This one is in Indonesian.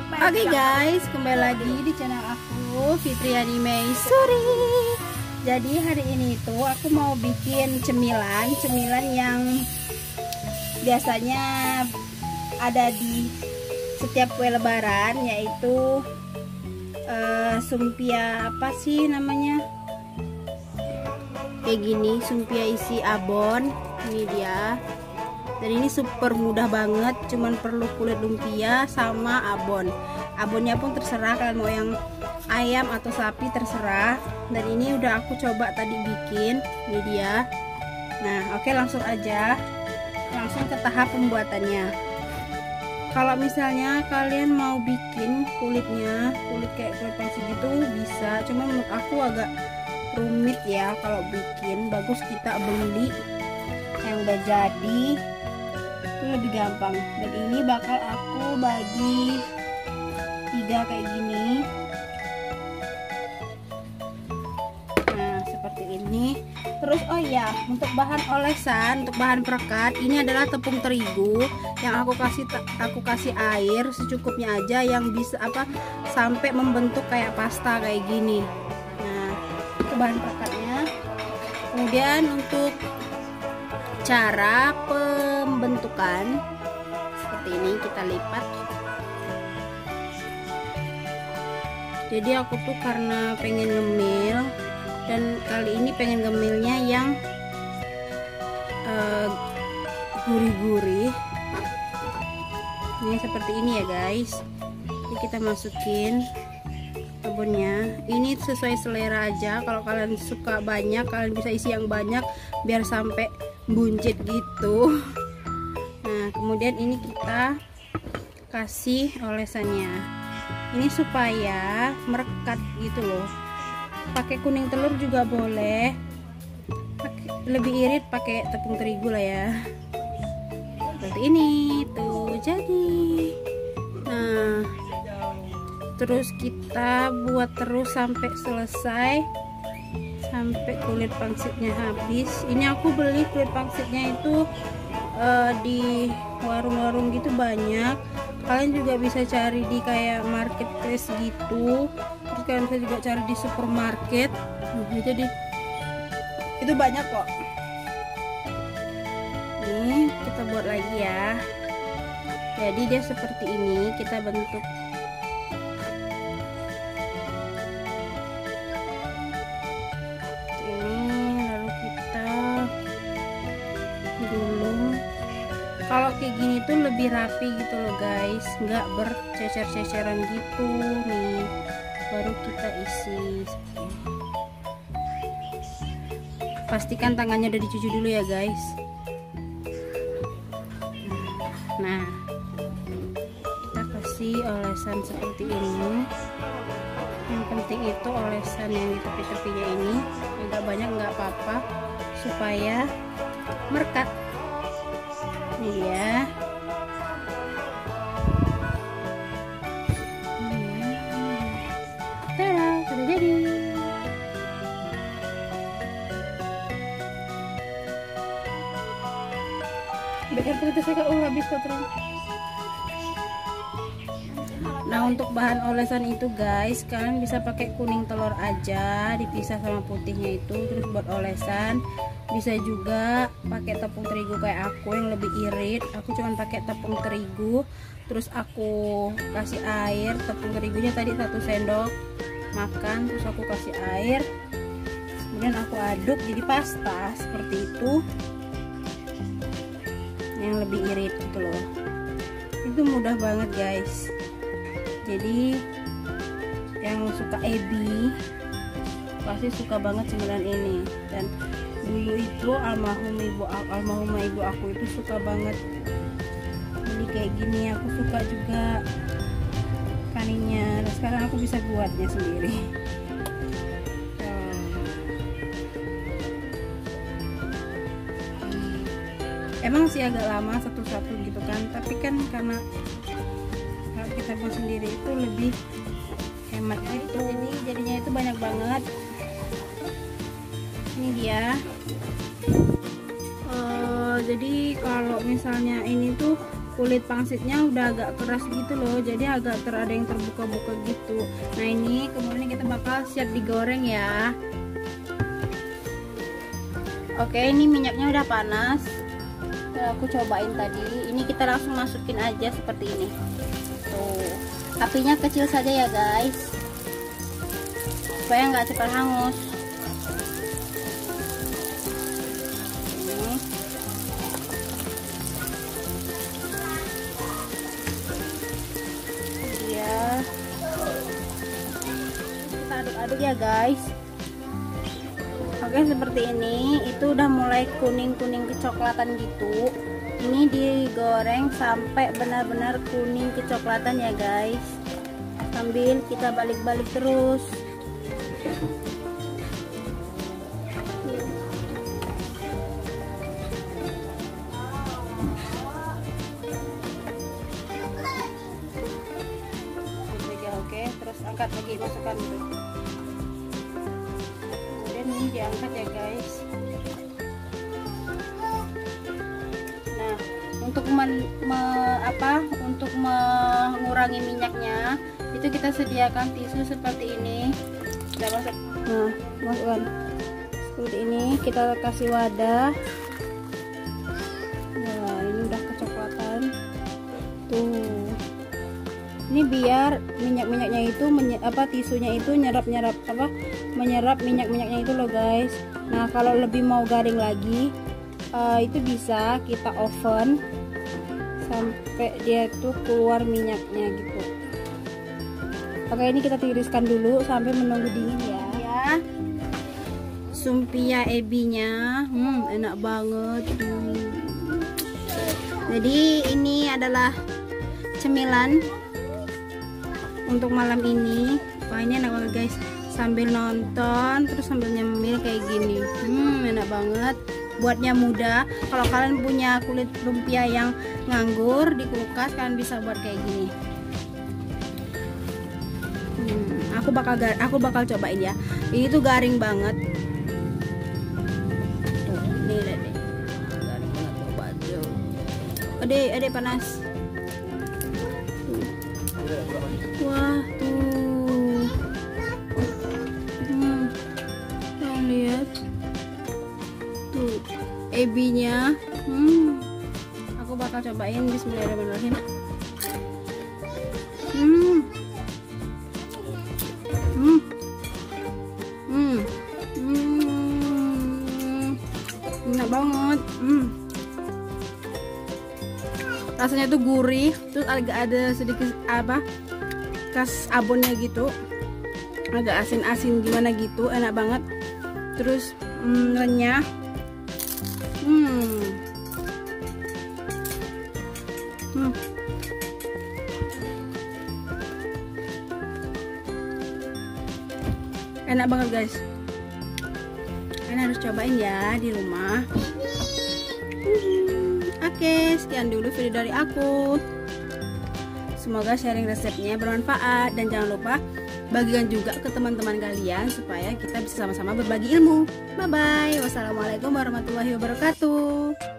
Oke guys, kembali lagi di channel aku, Fitriani Maisuri. Jadi hari ini tuh aku mau bikin cemilan yang biasanya ada di setiap kue lebaran, yaitu sumpia, apa sih namanya, kayak gini, sumpia isi abon. Ini dia. Dan ini super mudah banget, cuman perlu kulit lumpia sama abon. Abonnya pun terserah kalian mau yang ayam atau sapi, terserah. Dan ini udah aku coba tadi bikin. Ini dia. Nah, oke, langsung aja, langsung ke tahap pembuatannya. Kalau misalnya kalian mau bikin kulitnya, kulit kayak kulit pangsit gitu bisa, cuma menurut aku agak rumit ya kalau bikin. Bagus kita beli yang udah jadi, itu lebih gampang. Dan ini bakal aku bagi 3 kayak gini. Nah, seperti ini. Terus oh ya, untuk bahan olesan, untuk bahan perekat, ini adalah tepung terigu yang aku kasih air secukupnya aja, yang bisa sampai membentuk kayak pasta kayak gini. Nah, itu bahan perekatnya. Kemudian untuk cara pembentukan, seperti ini, kita lipat. Jadi aku tuh karena pengen ngemil, dan kali ini pengen ngemilnya yang gurih-gurih. Ini seperti ini ya guys. Jadi kita masukin abonnya. Ini sesuai selera aja. Kalau kalian suka banyak, kalian bisa isi yang banyak biar sampai buncit gitu. Nah, kemudian ini kita kasih olesannya. Ini supaya merekat gitu loh. Pakai kuning telur juga boleh. Lebih irit pakai tepung terigu lah ya. Seperti ini tuh jadi. Nah, terus kita buat terus sampai selesai, sampai kulit pangsitnya habis. Ini aku beli kulit pangsitnya itu di warung-warung gitu banyak. Kalian juga bisa cari di kayak marketplace gitu. Terus kalian bisa juga cari di supermarket. Jadi itu banyak kok. Nih kita buat lagi ya. Jadi dia seperti ini, kita bentuk. Kalau kayak gini tuh lebih rapi gitu loh guys, nggak bercecer-ceceran gitu. Nih, baru kita isi. Pastikan tangannya udah dicuci dulu ya guys. Nah, kita kasih olesan seperti ini. Yang penting itu olesan yang di tepi-tepinya ini agak banyak, nggak apa-apa, supaya merekat. Ini ya. Tada, sudah jadi. Biar kita saya habis kotoran. Nah, untuk bahan olesan itu guys, kalian bisa pakai kuning telur aja, dipisah sama putihnya itu, terus buat olesan. Bisa juga pakai tepung terigu kayak aku yang lebih irit. Aku cuma pakai tepung terigu, terus aku kasih air. Tepung terigunya tadi 1 sendok makan, terus aku kasih air, kemudian aku aduk jadi pasta seperti itu, yang lebih irit gitu loh. Itu mudah banget guys. Jadi yang suka ebi pasti suka banget cemilan ini. Dan dulu itu almarhumah ibu aku itu suka banget ini kayak gini. Aku suka juga kaninya. Dan sekarang aku bisa buatnya sendiri. Emang sih agak lama satu-satu gitu kan, tapi kan karena kalau kita buat sendiri itu lebih hemat gitu. Ini jadinya itu banyak banget. Ini dia. Jadi kalau misalnya ini tuh kulit pangsitnya udah agak keras gitu loh, jadi agak ada yang terbuka-buka gitu. Nah ini kemudian kita bakal siap digoreng ya. Oke, ini minyaknya udah panas. Aku cobain tadi. Ini kita langsung masukin aja seperti ini. Tuh, apinya kecil saja ya guys, supaya nggak cepat hangus. Kita aduk-aduk ya guys. Oke, seperti ini. Itu udah mulai kuning-kuning kecoklatan gitu. Ini digoreng sampai benar-benar kuning kecoklatan ya guys, sambil kita balik-balik terus. Oke, terus angkat lagi, masukkan dulu. Kemudian ini diangkat ya guys. Nah, untuk untuk mengurangi minyaknya, itu kita sediakan tisu seperti ini. Kita masuk. Nah, masukkan seperti ini. Kita kasih wadah. Nah, ini udah kecoklatan. Tuh. Ini biar minyak-minyaknya itu tisunya itu menyerap minyak-minyaknya itu loh guys. Nah, kalau lebih mau garing lagi, itu bisa kita oven sampai dia tuh keluar minyaknya gitu. Oke, ini kita tiriskan dulu sampai menunggu dingin ya. Sumpia ebinya, enak banget. Jadi ini adalah cemilan untuk malam ini. Wah, ini enak banget guys, sambil nonton terus sambil nyemil kayak gini. Enak banget. Buatnya mudah. Kalau kalian punya kulit lumpia yang nganggur di kulkas, kalian bisa buat kayak gini. Aku bakal cobain ya. Ini tuh garing banget. Tuh, nih lihat deh. Garing banget tuh baju. Ade panas. Wah, tuh. Lihat. Tuh, ebinya. Aku bakal cobain. Bismillahirrahmanirrahim. Enak banget. Rasanya tuh gurih, terus agak ada sedikit khas abonnya gitu, agak asin-asin gimana gitu, enak banget. Terus renyah. Enak banget guys. Kalian harus cobain ya di rumah. Oke, sekian dulu video dari aku. Semoga sharing resepnya bermanfaat, dan jangan lupa bagikan juga ke teman-teman kalian supaya kita bisa sama-sama berbagi ilmu. Bye bye. Wassalamualaikum warahmatullahi wabarakatuh.